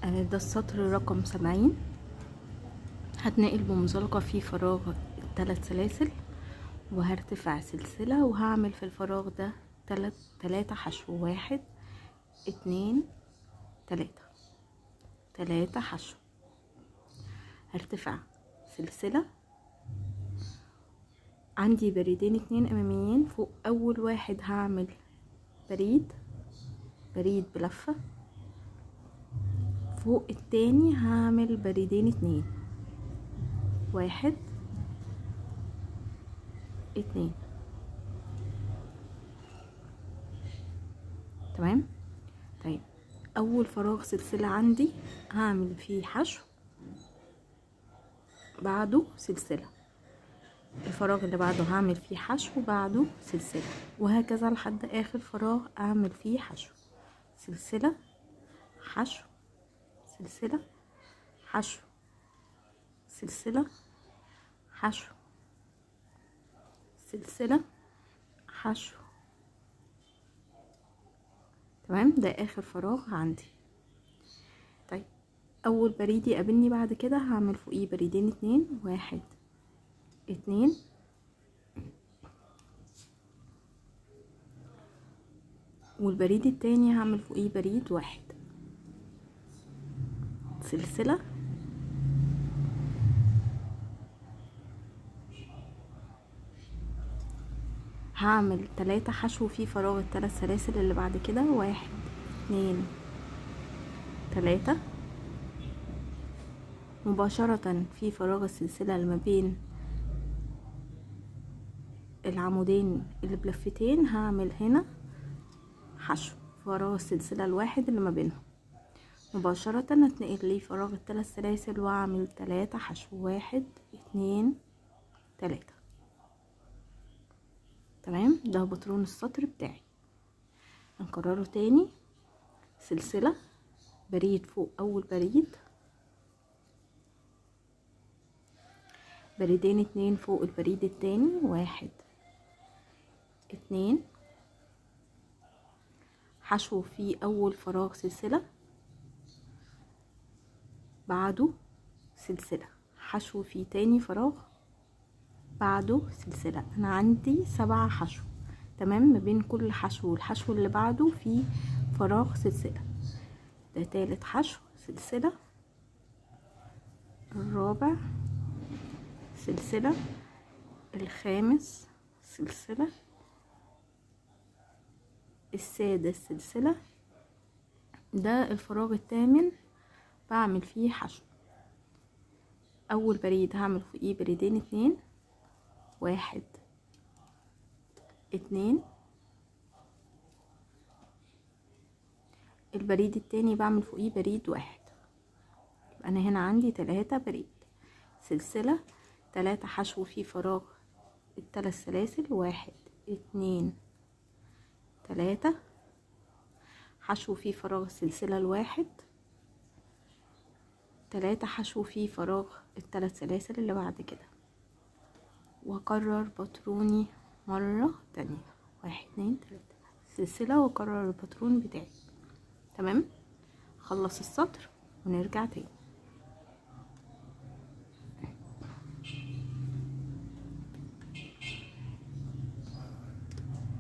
ده السطر رقم 70. هتنقل بمنزلقة في فراغ 3 سلاسل، وهرتفع سلسلة، وهعمل في الفراغ ده 3 حشو. 1 2 3 حشو. هرتفع سلسلة. عندي بريدين 2 اماميين. فوق اول واحد هعمل بريد بلفة. فوق التاني هعمل بريدين 2. 1 2. تمام. طيب اول فراغ سلسلة عندي هعمل فيه حشو، بعده سلسلة. الفراغ اللي بعده هعمل فيه حشو، بعده سلسلة، وهكذا لحد اخر فراغ اعمل فيه حشو. سلسلة، حشو، سلسلة، حشو، سلسلة، حشو، سلسلة، حشو. تمام، ده اخر فراغ عندي. طيب اول بريد يقابلني بعد كده هعمل فوقيه بريدين 2. 1 2. والبريد التاني هعمل فوقيه بريد 1. سلسلة، هعمل 3 حشو في فراغ ال3 سلاسل اللي بعد كده. 1 2 3. مباشرة في فراغ السلسلة اللي ما بين العمودين اللي بلفتين هعمل هنا حشو. فراغ السلسلة الواحد اللي ما بينهم مباشرة هتنقل لي فراغ ال3 سلاسل واعمل 3 حشو. 1 2 3. تمام، ده بطرون السطر بتاعي. هنكرره تاني. سلسلة، بريد فوق اول بريد، بريدين 2 فوق البريد التاني. 1 2. حشو في اول فراغ سلسلة، بعده سلسلة. حشو في تاني فراغ، بعده سلسلة. انا عندي 7 حشو. تمام، ما بين كل حشو والحشو اللي بعده في فراغ سلسلة. ده تالت حشو، سلسلة. الرابع سلسلة. الخامس سلسلة. السادس سلسلة. ده الفراغ الثامن بعمل فيه حشو. اول بريد هعمل فوقيه بريدين 2. 1 2. البريد التاني بعمل فوقيه بريد 1. يبقى انا هنا عندي 3 بريد. سلسلة، 3 حشو في فراغ ال3 سلاسل. 1 2 3. حشو في فراغ السلسلة الواحد. 3 حشو في فراغ ال3 سلاسل اللي بعد كده، واكرر باتروني مرة تانية. 1 2 3 سلسلة، واكرر الباترون بتاعي. تمام، خلص السطر ونرجع تاني.